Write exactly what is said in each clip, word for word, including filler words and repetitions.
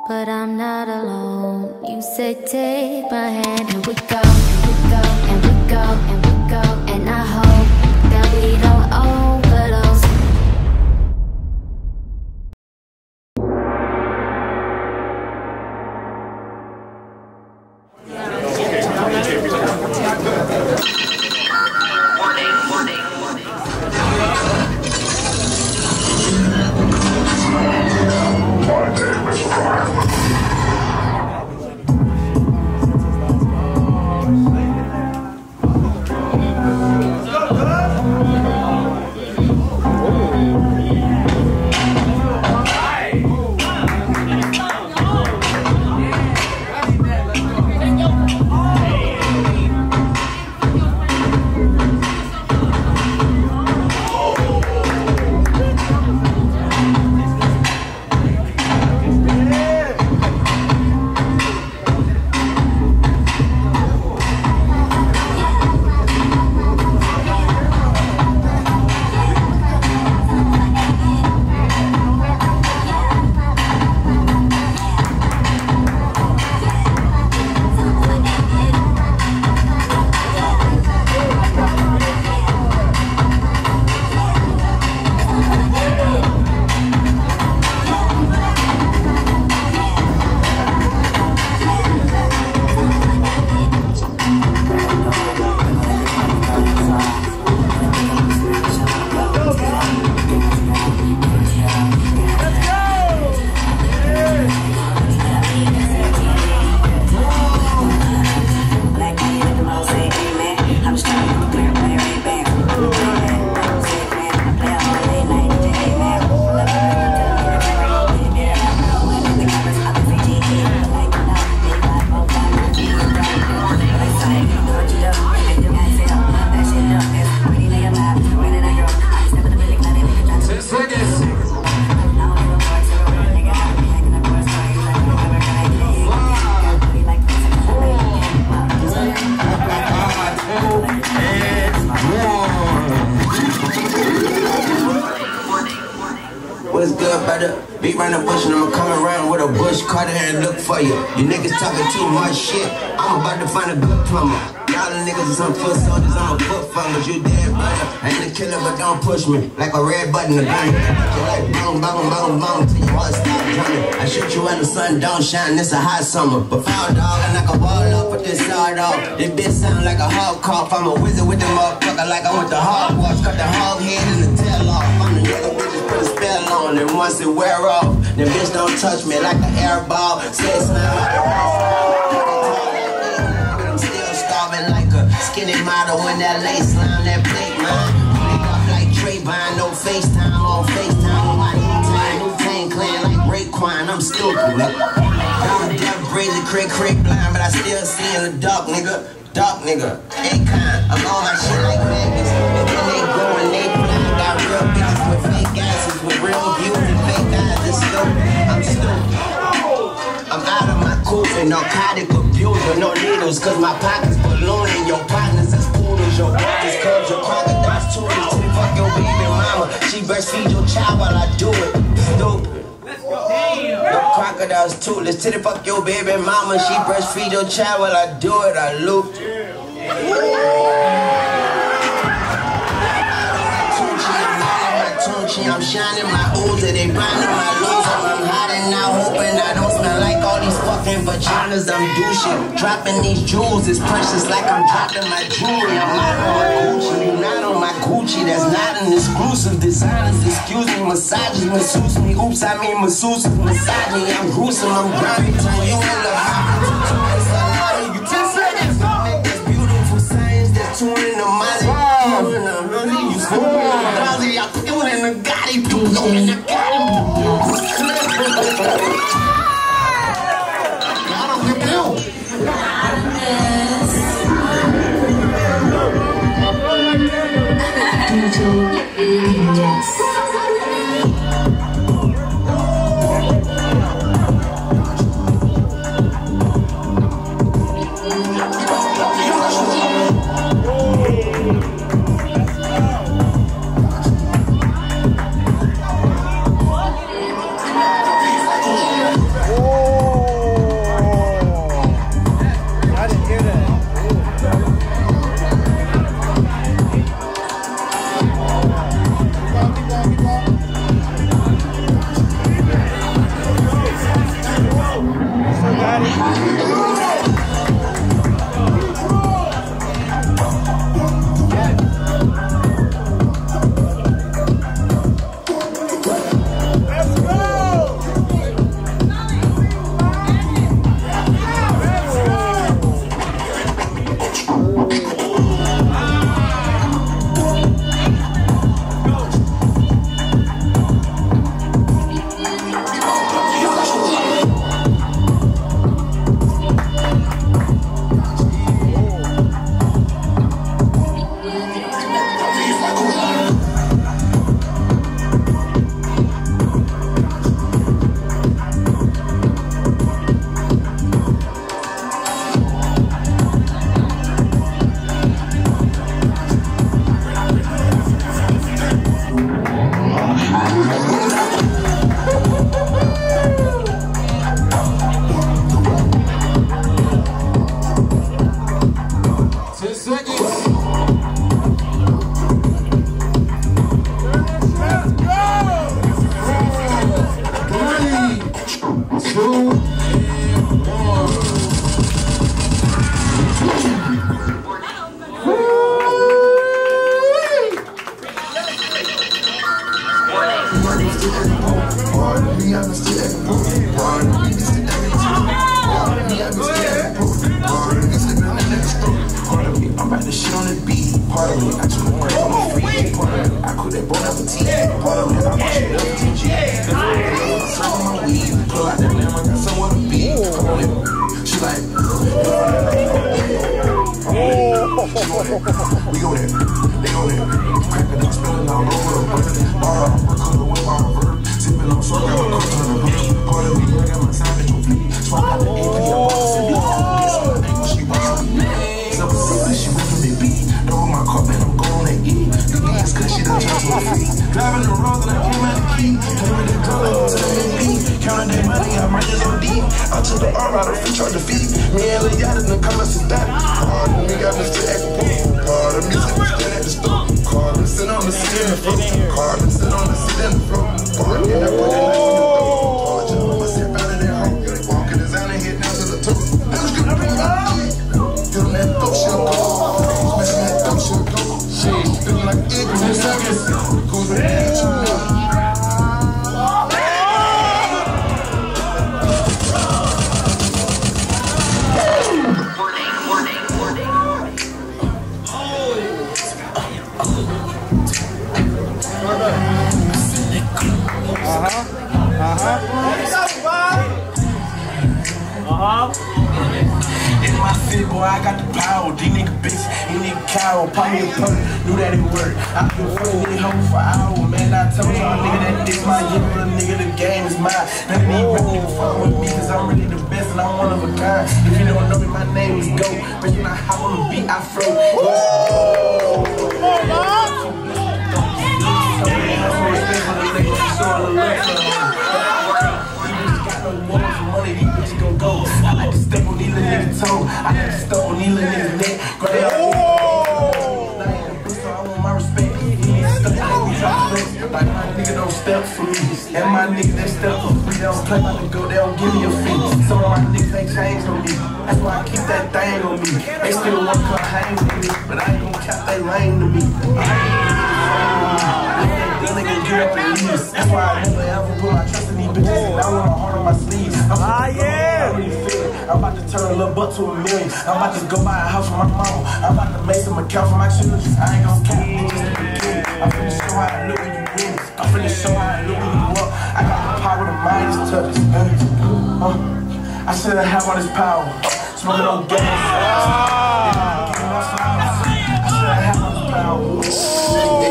but I'm not alone. You said take my hand and we go, and we go, and we go, and we go, and I hope that we don't overdose. What's good, brother? Beat round the bush and I'ma come around with a bush cutter and look for you. You niggas talking too much shit. I'm about to find a good plumber. Y'all the niggas is some foot soldiers, I'm a foot fungus. You dead, brother. I ain't a killer, but don't push me like a red button to gun. You like boom, boom, boom, boom till your heart stop drumming. I shoot you when the sun don't shine. This a hot summer, but foul dog, I knock a ball off with this sawed off. This bitch sound like a hog cough. I'm a wizard with the motherfucker like I went to Hogwarts. Cut the hog head and the tail off. I'm the nigga bitches put a spell on, and once it wear off, the bitch don't touch me like an air ball. Say slam out the I'm still starving like a skinny model when that lace line, that plate mine. Wake up like Trayvon, no FaceTime on FaceTime on my new time. New Tang Clan like Raekwon, I'm stupid. I'm deaf, crazy, crick, crick, blind, but I still see in the dark, nigga. Dark nigga, A-Con, I'm on my shit like Vegas. And then they go and they blind, got real bitches with fake asses, with real views and fake eyes. It's stupid, I'm stupid. I'm out of my coffin, narcotic abuser, no needles, cause my pockets ballooning. Your partners is poodles, your brothers cubs, your crocodiles tutors. Till fuck your baby mama, she breastfeed your child while I do it. Stupid. Your crocodiles toothless, till fuck your baby mama, she breastfeed your child while I do it. I loop. I'm shining my ooze, they blinding my loser. I'm hiding out, hoping I don't smell like all these fucking vaginas. I'm douching, dropping these jewels. It's precious like I'm dropping my jewelry. I'm not on my Gucci, you not on my Gucci. That's not an exclusive. Designers, excuse me, massages, masseuse me. Oops, I mean masseuse, massage me. I'm gruesome, I'm grimy. Turn you in the house. You just said it's gonna make this beautiful science. That's two in the money. Two in the money. You smoke me on the dolly. I put you in the Gotti. You go in the Gotti. I don't get you. True. I'm about to shit on the beat. Part of it, I took the word on the free. Part of it, I cook that bon appetit. Part of it, I want you to teach it. Serve my weed. Pull out that lamb, I got somewhere to be. Come on in. She like, we go there. They go there. Crapping up, spilling all over the bird. Bar up, we're color with our verb. Sipping on soda, I'm a cook on the beat. Part of me, I got my time in your fleet. Swap out the A P, I'm boss in the this one, I think she wants to be. She with me beat. Don't my cup and I'm going to eat. The gas cause she done turned to a feet. Driving the road and I came out the key. Came with the dollar to the beat. Counting that money, I might just O D. I took the R out of free charge the fee. Me and Lil Yada done come and sit down. Hard when we got this to act pool. Hard the music we stand at the store. Hard and sit on the seat in the floor. Hard and sit on the seat in the floor. Hard and I put that knife on your throat. Hard jump on my step out of that home. Walking design and hit down to the toe. That was good to bring up. Feeling that dope shit go. Smashing that dope shit go. Feeling like it in ten seconds. Goes with that you know. Uh-huh. Uh-huh. Uh-huh. In my city, boy, I got the power. These nigga bitch, these nigga cow. Pop me a perk, knew that it worked. I been fucking these hoes for hours. Man, I told y'all nigga that this my year, little nigga, the game is mine. None of these rap niggas fuck with me, cause I'm really the best and I'm one of a kind. If you don't know me, my name is Go. But you know how on the beat I flow. I like to step on these little niggas' toe. I like to step on these little niggas' neck. Grab it out. I want my respect. He needs to step on me, try to flex. Like my nigga don't step for me. And my niggas, they step for free. They don't play about to go, they don't give me a fee. Some of my niggas ain't changed on me. That's why I keep that thing on me. They still want to come hang with me, but I ain't gonna cap they lame to me. That nigga get up and leave. That's why I never ever put my trust in these bitches. And I want my heart on my sleeves. Ah, yeah! I'm about to turn a little butt to a million. I'm about to go buy a house for my mama. I'm about to make some account for my children. I ain't gon' cap niggas to begin. I'm finna show how I look when you win. I'm finna show how I look when you up. I got the power to mind is touch. Uh, uh, I should've have all this power. Uh, smoking on gas. Uh, I should've have all this power.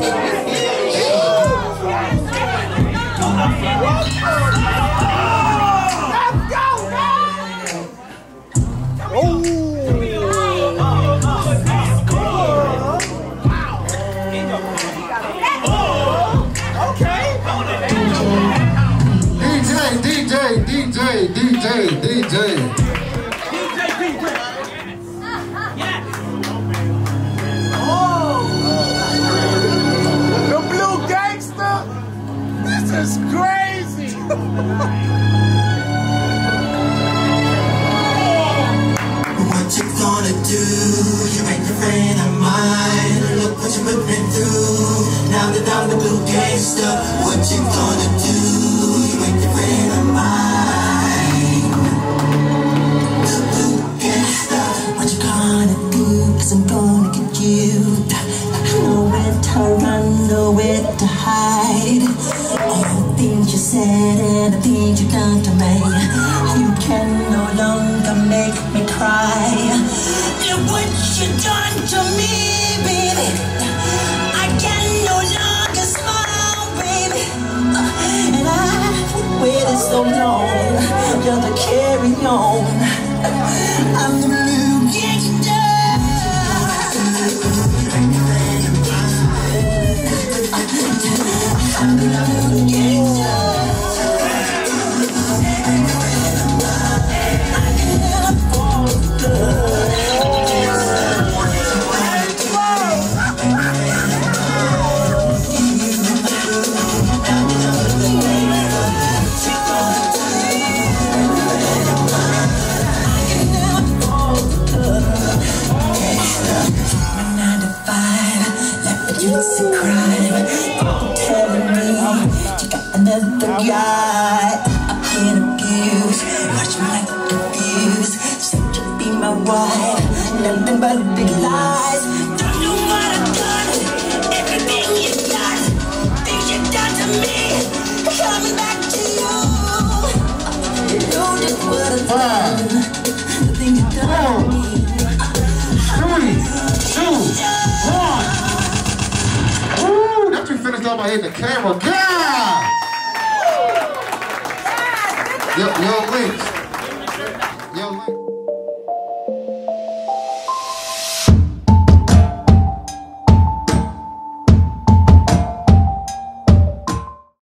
D J, D J, D J, D J. The blue gangster? This is crazy. What you gonna do? You ain't a friend of mine. Look what you put me through. Now that I'm the blue gangster, what you gonna do? You ain't a friend of mine. The blue gangster. What you gonna do? Cause I'm gonna get you. Nowhere to run, nowhere to hide. All the things you said and the things you done to me, you can no longer make me cry. And what you done to me, baby, I can no longer smile, baby. And I've waited so long just to carry on. I'm the blue gangster. I'm the blue gangster. but big lies. Don't know what I've done, everything you've done, things you've done to me, coming back to you. You know just what I've done, the things you've done to me. Three, two, one. Woo! That's we finished off by hitting the camera. God! Yo, yo, Lynx.